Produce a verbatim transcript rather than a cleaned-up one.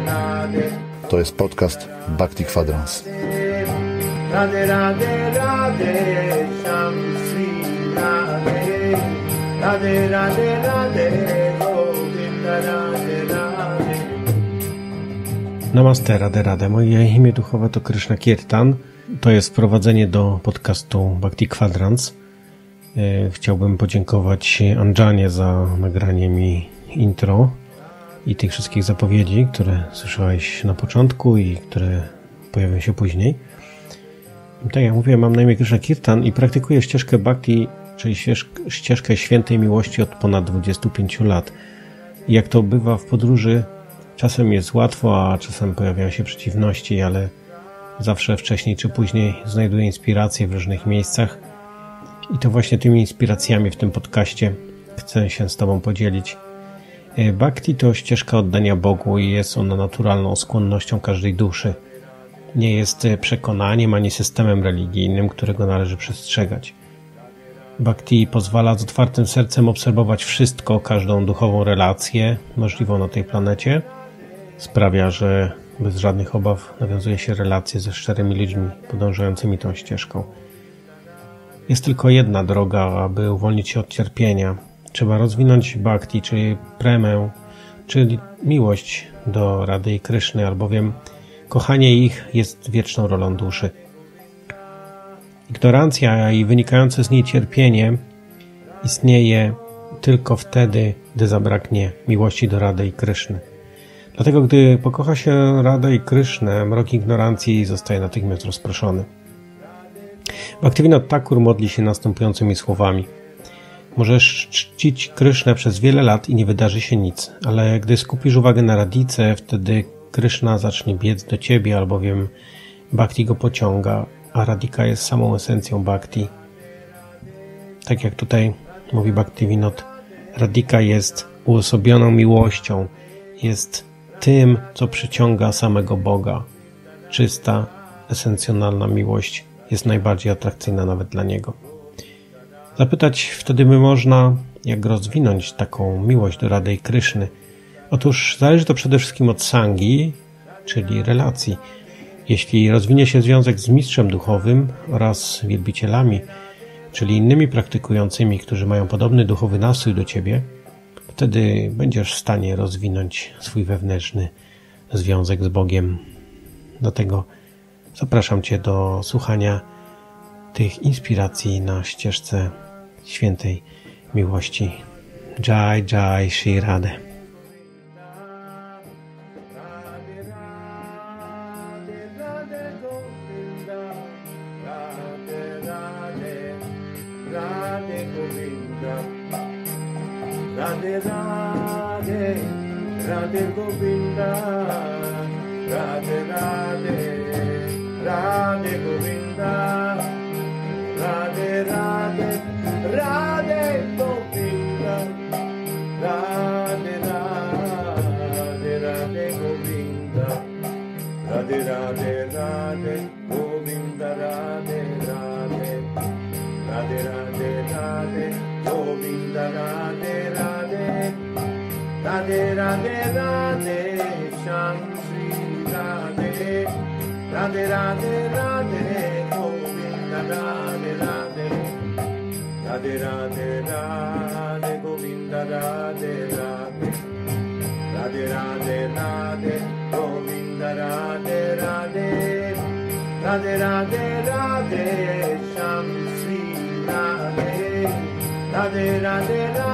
To jest podcast Bhakti Quadrants. Radhe Radhe Radhe Shyam Sri Radhe Radhe Radhe Radhe Govinda Radhe Radhe. Namaste, Radhe Radhe. Moje imię duchowe to Krishna Kirtan. To jest wprowadzenie do podcastu Bhakti Quadrants. Chciałbym podziękować Anjanie za nagranie mi intro i tych wszystkich zapowiedzi, które słyszałeś na początku i które pojawią się później. Tak jak mówiłem, mam na imię Krishna Kirtan i praktykuję ścieżkę Bhakti, czyli ścieżkę świętej miłości od ponad dwudziestu pięciu lat. I jak to bywa w podróży, czasem jest łatwo, a czasem pojawiają się przeciwności, ale zawsze wcześniej czy później znajduję inspiracje w różnych miejscach i to właśnie tymi inspiracjami w tym podcaście chcę się z Tobą podzielić. Bhakti to ścieżka oddania Bogu i jest ona naturalną skłonnością każdej duszy. Nie jest przekonaniem ani systemem religijnym, którego należy przestrzegać. Bhakti pozwala z otwartym sercem obserwować wszystko, każdą duchową relację możliwą na tej planecie. Sprawia, że bez żadnych obaw nawiązuje się relacje ze szczerymi ludźmi podążającymi tą ścieżką. Jest tylko jedna droga, aby uwolnić się od cierpienia. Trzeba rozwinąć Bhakti, czyli premę, czyli miłość do Radhy i Kryszny, albowiem kochanie ich jest wieczną rolą duszy. Ignorancja i wynikające z niej cierpienie istnieje tylko wtedy, gdy zabraknie miłości do Radhy i Kryszny. Dlatego, gdy pokocha się Radhę i Krysznę, mrok ignorancji zostaje natychmiast rozproszony. Bhaktivinoda Thakur modli się następującymi słowami. Możesz czcić Krysznę przez wiele lat i nie wydarzy się nic, ale gdy skupisz uwagę na Radhice, wtedy Kryszna zacznie biec do ciebie, albowiem Bhakti go pociąga, a Radhika jest samą esencją Bhakti. Tak jak tutaj mówi Bhaktivinoda, Radhika jest uosobioną miłością, jest tym, co przyciąga samego Boga. Czysta, esencjonalna miłość jest najbardziej atrakcyjna nawet dla Niego. Zapytać wtedy by można, jak rozwinąć taką miłość do Radhy i Kryszny. Otóż zależy to przede wszystkim od sangi, czyli relacji. Jeśli rozwinie się związek z mistrzem duchowym oraz wielbicielami, czyli innymi praktykującymi, którzy mają podobny duchowy nastrój do Ciebie, wtedy będziesz w stanie rozwinąć swój wewnętrzny związek z Bogiem. Dlatego zapraszam Cię do słuchania tych inspiracji na ścieżce świętej miłości. Jai Jai Shri Radhe. Radhe Radhe, Radhe Govinda, Radhe Radhe, Radhe Govinda, Radhe Radhe, Radhe Govinda, Radhe Radhe, Radhe Govinda, Radhe Radhe, Radhe Govinda, Radhe Radhe, Radhe Radhe, Radhe Govinda, Radhe Radhe, Radhe Radhe Radhe Shyam Sri Radhe, Radhe Radhe Radhe Govinda, Radhe Radhe, Radhe Radhe Radhe Govinda, Radhe Radhe, Radhe Radhe Radhe Govinda, Radhe Radhe, Radhe Radhe Radhe Shyam Sri Radhe, Radhe Radhe Radhe